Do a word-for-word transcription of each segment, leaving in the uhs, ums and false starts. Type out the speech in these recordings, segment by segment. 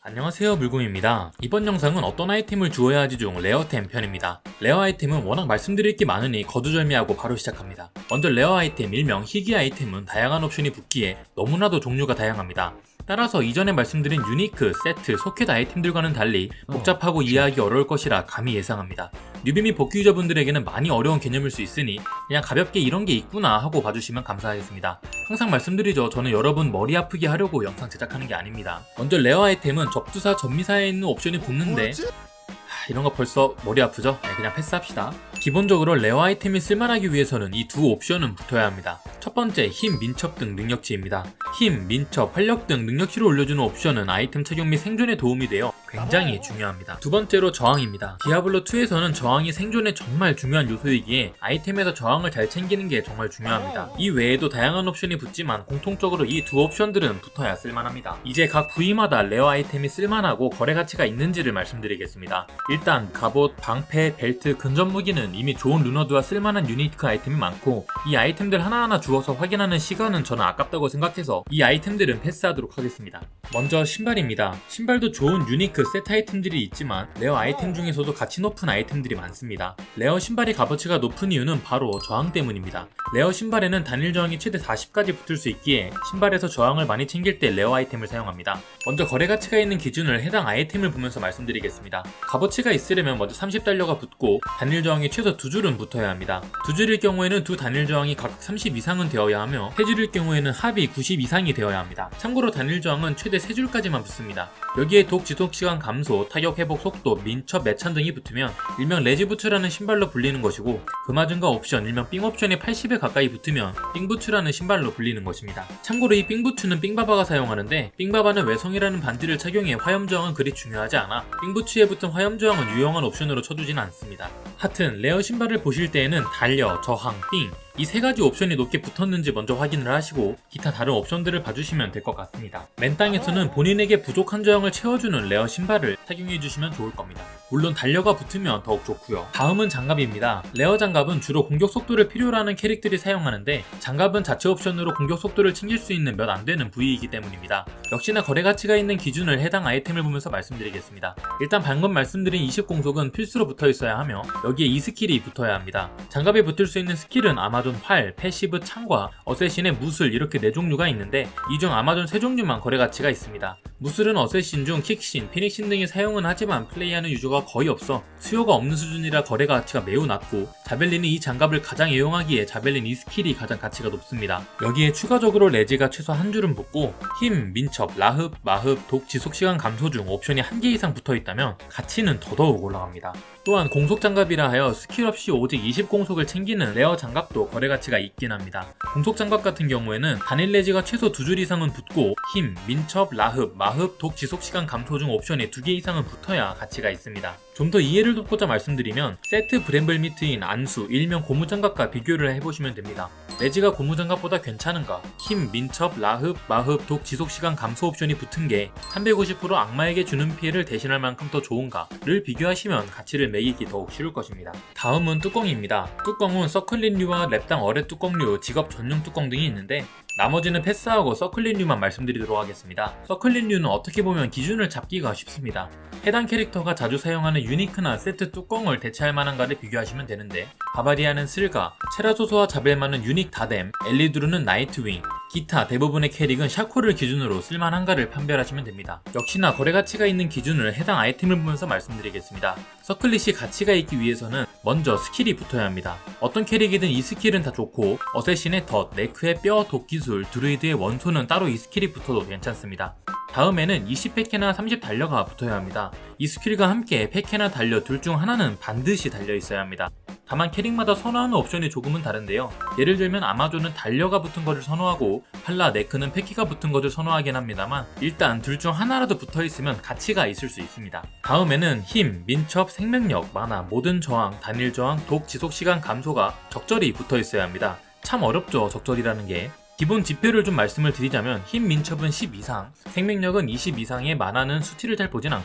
안녕하세요, 물곰입니다. 이번 영상은 어떤 아이템을 주어야 하지 중 레어템 편입니다. 레어 아이템은 워낙 말씀드릴 게 많으니 거두절미하고 바로 시작합니다. 먼저 레어 아이템 일명 희귀 아이템은 다양한 옵션이 붙기에 너무나도 종류가 다양합니다. 따라서 이전에 말씀드린 유니크, 세트, 소켓 아이템들과는 달리 복잡하고 이해하기 어려울 것이라 감히 예상합니다. 뉴비 및 복귀 유저분들에게는 많이 어려운 개념일 수 있으니 그냥 가볍게 이런 게 있구나 하고 봐주시면 감사하겠습니다. 항상 말씀드리죠, 저는 여러분 머리 아프게 하려고 영상 제작하는 게 아닙니다. 먼저 레어 아이템은 접두사, 전미사에 있는 옵션이 붙는데 하, 이런 거 벌써 머리 아프죠? 네, 그냥 패스합시다. 기본적으로 레어 아이템이 쓸만하기 위해서는 이 두 옵션은 붙어야 합니다. 첫 번째, 힘, 민첩 등 능력치입니다. 힘, 민첩, 활력 등 능력치를 올려주는 옵션은 아이템 착용 및 생존에 도움이 되어 굉장히 중요합니다. 두 번째로 저항입니다. 디아블로이에서는 저항이 생존에 정말 중요한 요소이기에 아이템에서 저항을 잘 챙기는 게 정말 중요합니다. 이 외에도 다양한 옵션이 붙지만 공통적으로 이 두 옵션들은 붙어야 쓸만합니다. 이제 각 부위마다 레어 아이템이 쓸만하고 거래 가치가 있는지를 말씀드리겠습니다. 일단 갑옷, 방패, 벨트, 근접 무기는 이미 좋은 루너드와 쓸만한 유니크 아이템이 많고 이 아이템들 하나하나 주워서 확인하는 시간은 저는 아깝다고 생각해서 이 아이템들은 패스하도록 하겠습니다. 먼저 신발입니다. 신발도 좋은 유니크 세트 아이템들이 있지만 레어 아이템 중에서도 가치 높은 아이템들이 많습니다. 레어 신발이 값어치가 높은 이유는 바로 저항 때문입니다. 레어 신발에는 단일 저항이 최대 사십까지 붙을 수 있기에 신발에서 저항을 많이 챙길 때 레어 아이템을 사용합니다. 먼저 거래 가치가 있는 기준을 해당 아이템을 보면서 말씀드리겠습니다. 값어치가 있으려면 먼저 삼십 달러가 붙고 단일 저항이 최소 두 줄은 붙어야 합니다. 두 줄일 경우에는 두 단일 저항이 각각 삼십 이상은 되어야 하며 세 줄일 경우에는 합이 구십 이상이 되어야 합니다. 참고로 단일 저항은 최대 세 줄까지만 붙습니다. 여기에 독 지속 시간 감소, 타격 회복 속도, 민첩, 매찬 등이 붙으면 일명 레지부츠라는 신발로 불리는 것이고 금화증가 옵션, 일명 삥 옵션이 팔십에 가까이 붙으면 삥부츠라는 신발로 불리는 것입니다. 참고로 이 삥부츠는 삥바바가 사용하는데 삥바바는 외성이라는 반지를 착용해 화염 저항은 그리 중요하지 않아 삥부츠에 붙은 화염 저항은 유용한 옵션으로 쳐주진 않습니다. 하튼 레어 신발을 보실 때에는 달려, 저항, 삥 이 세 가지 옵션이 높게 붙었는지 먼저 확인을 하시고 기타 다른 옵션들을 봐주시면 될 것 같습니다. 맨땅에서는 본인에게 부족한 저항을 채워주는 레어 신발을 착용해주시면 좋을 겁니다. 물론 달려가 붙으면 더욱 좋고요. 다음은 장갑입니다. 레어 장갑은 주로 공격 속도를 필요로 하는 캐릭들이 사용하는데 장갑은 자체 옵션으로 공격 속도를 챙길 수 있는 몇 안되는 부위이기 때문입니다. 역시나 거래 가치가 있는 기준을 해당 아이템을 보면서 말씀드리겠습니다. 일단 방금 말씀드린 이십 공속은 필수로 붙어 있어야 하며 여기에 이 스킬이 붙어야 합니다. 장갑에 붙을 수 있는 스킬은 아마존 활, 패시브 창과 어쌔신의 무술 이렇게 네 종류가 있는데 이 중 아마존 세 종류만 거래 가치가 있습니다. 무술은 어쌔신 중 킥신, 피닉신 등이 사용은 하지만 플레이하는 유저가 거의 없어 수요가 없는 수준이라 거래 가치가 매우 낮고 자벨린이 이 장갑을 가장 애용하기에 자벨린 이 스킬이 가장 가치가 높습니다. 여기에 추가적으로 레지가 최소 한 줄은 붙고 힘, 민첩, 라흡, 마흡, 독 지속시간 감소 중 옵션이 한 개 이상 붙어있다면 가치는 더더욱 올라갑니다. 또한 공속 장갑이라 하여 스킬 없이 오직 이십 공속을 챙기는 레어 장갑도 거래 가치가 있긴 합니다. 공속 장갑 같은 경우에는 단일 레지가 최소 두 줄 이상은 붙고 힘, 민첩, 라흡, 마흡, 독 지속시간 감소 중 옵션이 두 개 이상은 붙어야 가치가 있습니다. 좀 더 이해를 돕고자 말씀드리면 세트 브렘블미트인 안수, 일명 고무장갑과 비교를 해보시면 됩니다. 레지가 고무장갑보다 괜찮은가? 힘, 민첩, 라흡, 마흡, 독 지속시간 감소 옵션이 붙은 게 삼백오십 퍼센트 악마에게 주는 피해를 대신할 만큼 더 좋은가?를 비교하시면 가치를 매기기 더욱 쉬울 것입니다. 다음은 뚜껑입니다. 뚜껑은 서클린류와 랩당 어뢰 뚜껑류, 직업 전용 뚜껑 등이 있는데 나머지는 패스하고 서클린류만 말씀드리도록 하겠습니다. 서클린류는 어떻게 보면 기준을 잡기가 쉽습니다. 해당 캐릭터가 자주 사용하는 유니크나 세트 뚜껑을 대체할 만한가를 비교하시면 되는데 바바리아는 슬가, 체라소소와 자벨마는 유닉 다뎀, 엘리두르는 나이트윙, 기타 대부분의 캐릭은 샤코를 기준으로 쓸만한가를 판별하시면 됩니다. 역시나 거래 가치가 있는 기준을 해당 아이템을 보면서 말씀드리겠습니다. 서클릿이 가치가 있기 위해서는 먼저 스킬이 붙어야 합니다. 어떤 캐릭이든 이 스킬은 다 좋고 어쌔신의 덫, 네크의 뼈, 독기술, 드루이드의 원소는 따로 이 스킬이 붙어도 괜찮습니다. 다음에는 이십 패캐나 삼십 달려가 붙어야 합니다. 이 스킬과 함께 패캐나 달려 둘 중 하나는 반드시 달려 있어야 합니다. 다만 캐릭마다 선호하는 옵션이 조금은 다른데요. 예를 들면 아마존은 달려가 붙은 것을 선호하고 팔라, 네크는 패키가 붙은 것을 선호하긴 합니다만 일단 둘 중 하나라도 붙어있으면 가치가 있을 수 있습니다. 다음에는 힘, 민첩, 생명력, 마나, 모든 저항, 단일 저항, 독 지속시간 감소가 적절히 붙어있어야 합니다. 참 어렵죠, 적절이라는 게. 기본 지표를 좀 말씀을 드리자면 힘 민첩은 십 이상, 생명력은 이십 이상의 만화는 수치를 잘 보진 않고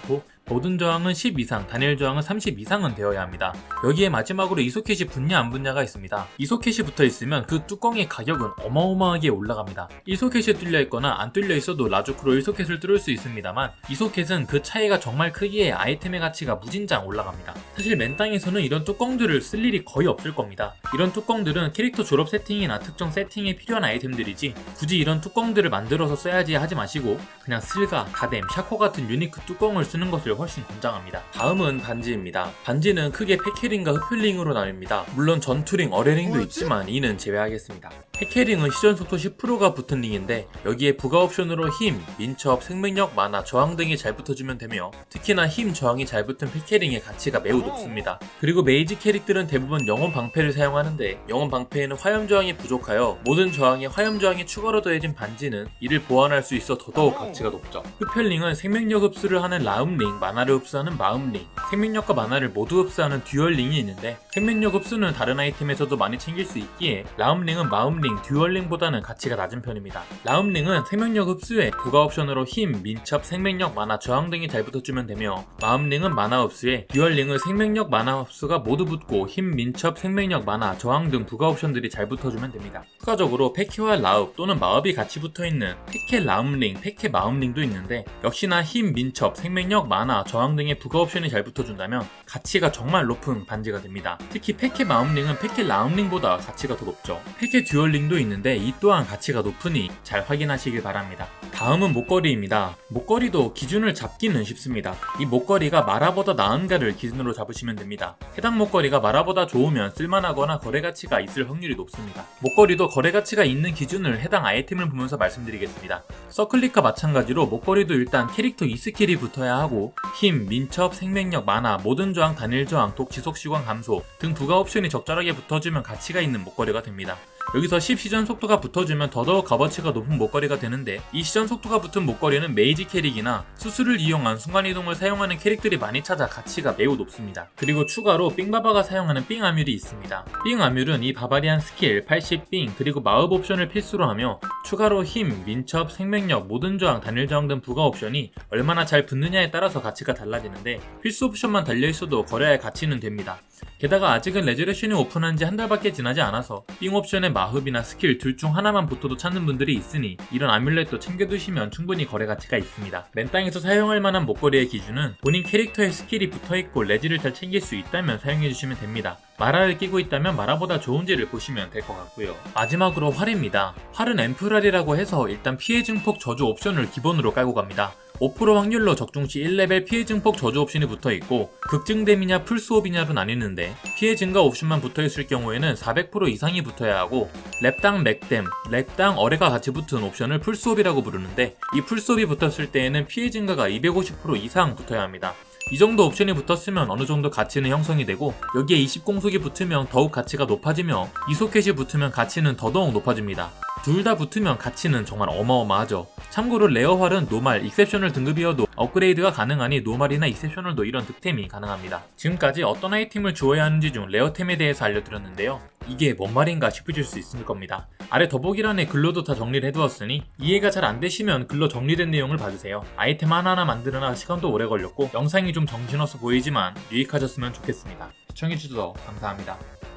모든 저항은 십 이상, 단일 저항은 삼십 이상은 되어야 합니다. 여기에 마지막으로 이 소켓이 붙냐 안 붙냐가 있습니다. 이 소켓이 붙어 있으면 그 뚜껑의 가격은 어마어마하게 올라갑니다. 이 소켓이 뚫려 있거나 안 뚫려 있어도 라주크로 일 소켓을 뚫을 수 있습니다만 이 소켓은 그 차이가 정말 크기에 아이템의 가치가 무진장 올라갑니다. 사실 맨땅에서는 이런 뚜껑들을 쓸 일이 거의 없을 겁니다. 이런 뚜껑들은 캐릭터 졸업 세팅이나 특정 세팅에 필요한 아이템들이지 굳이 이런 뚜껑들을 만들어서 써야지 하지 마시고 그냥 슬가, 다뎀, 샤코 같은 유니크 뚜껑을 쓰는 것을 훨씬 권장합니다. 다음은 반지입니다. 반지는 크게 패키링과 흡혈링으로 나뉩니다. 물론 전투링, 어뢰링도 있지만 이는 제외하겠습니다. 패키링은 시전 속도 십 퍼센트가 붙은 링인데 여기에 부가 옵션으로 힘, 민첩, 생명력, 만화, 저항 등이 잘 붙어주면 되며 특히나 힘, 저항이 잘 붙은 패키링의 가치가 매우 높습니다. 그리고 메이지 캐릭들은 대부분 영혼 방패를 사용하는데 영혼 방패에는 화염 저항이 부족하여 모든 저항에 화염 저항이 추가로 더해진 반지는 이를 보완할 수 있어 더더욱 가치가 높죠. 흡혈링은 생명력 흡수를 하는 라움링, 만화를 흡수하는 마음링, 생명력과 만화를 모두 흡수하는 듀얼링이 있는데 생명력 흡수는 다른 아이템에서도 많이 챙길 수 있기에 라움링은 마음링, 듀얼링보다는 가치가 낮은 편입니다. 라움링은 생명력 흡수에 부가 옵션으로 힘, 민첩, 생명력, 만화, 저항 등이 잘 붙어주면 되며 마음링은 만화 흡수에 듀얼링은 생명력, 만화 흡수가 모두 붙고 힘, 민첩, 생명력, 만화, 저항 등 부가 옵션들이 잘 붙어주면 됩니다. 추가적으로 패케와 라웁 또는 마읍이 같이 붙어있는 패케 라움링, 패케 마음링도 있는데 역시나 힘, 민첩, 생명력, 만화, 저항 등의 부가 옵션이 잘 붙어준다면 가치가 정말 높은 반지가 됩니다. 특히 패케 마음링은 패케 라움링보다 가치가 더 높죠. 패케 듀얼링도 있는데 이 또한 가치가 높으니 잘 확인하시길 바랍니다. 다음은 목걸이입니다. 목걸이도 기준을 잡기는 쉽습니다. 이 목걸이가 마라보다 나은가를 기준으로 잡으시면 됩니다. 해당 목걸이가 마라보다 좋으면 쓸만하거나 거래가치가 있을 확률이 높습니다. 목걸이도 거래가치가 있는 기준을 해당 아이템을 보면서 말씀드리겠습니다. 서클릭과 마찬가지로 목걸이도 일단 캐릭터 이 스킬이 붙어야 하고 힘, 민첩, 생명력, 만화, 모든 저항, 단일 저항, 독 지속 시간 감소 등 부가 옵션이 적절하게 붙어주면 가치가 있는 목걸이가 됩니다. 여기서 십 시전 속도가 붙어주면 더더욱 값어치가 높은 목걸이가 되는데 이 시전 속도가 붙은 목걸이는 메이지 캐릭이나 수술을 이용한 순간이동을 사용하는 캐릭들이 많이 찾아 가치가 매우 높습니다. 그리고 추가로 삥바바가 사용하는 삥 아뮬이 있습니다. 삥 아뮬은 이 바바리안 스킬, 팔십 삥, 그리고 마법 옵션을 필수로 하며 추가로 힘, 민첩, 생명력, 모든 저항, 단일 저항 등 부가 옵션이 얼마나 잘 붙느냐에 따라서 가치가 달라지는데 필수 옵션만 달려있어도 거래할 가치는 됩니다. 게다가 아직은 레저레션이 오픈한 지 한 달밖에 지나지 않아서 삥 옵션에 마흡이나 스킬 둘 중 하나만 붙어도 찾는 분들이 있으니 이런 아뮬렛도 챙겨두시면 충분히 거래 가치가 있습니다. 맨땅에서 사용할 만한 목걸이의 기준은 본인 캐릭터의 스킬이 붙어있고 레지를 잘 챙길 수 있다면 사용해주시면 됩니다. 마라를 끼고 있다면 마라보다 좋은지를 보시면 될 것 같고요. 마지막으로 활입니다. 활은 엠프랄이라고 해서 일단 피해 증폭 저주 옵션을 기본으로 깔고 갑니다. 오 퍼센트 확률로 적중시 일 레벨 피해 증폭 저주 옵션이 붙어있고 극증댐이냐 풀스옵이냐로 나뉘는데 피해 증가 옵션만 붙어있을 경우에는 사백 퍼센트 이상이 붙어야 하고 랩당 맥댐, 랩당 어뢰가 같이 붙은 옵션을 풀스옵이라고 부르는데 이 풀스옵이 붙었을 때에는 피해 증가가 이백오십 퍼센트 이상 붙어야 합니다. 이 정도 옵션이 붙었으면 어느 정도 가치는 형성이 되고 여기에 이십 공속이 붙으면 더욱 가치가 높아지며 이 소켓이 붙으면 가치는 더더욱 높아집니다. 둘 다 붙으면 가치는 정말 어마어마하죠. 참고로 레어활은 노말, 익셉셔널 등급이어도 업그레이드가 가능하니 노말이나 익셉셔널도 이런 득템이 가능합니다. 지금까지 어떤 아이템을 주어야 하는지 중 레어템에 대해서 알려드렸는데요. 이게 뭔 말인가 싶으실 수 있을 겁니다. 아래 더보기란에 글로도 다 정리를 해두었으니 이해가 잘 안되시면 글로 정리된 내용을 봐주세요. 아이템 하나하나 만드느라 시간도 오래 걸렸고 영상이 좀 정신없어 보이지만 유익하셨으면 좋겠습니다. 시청해주셔서 감사합니다.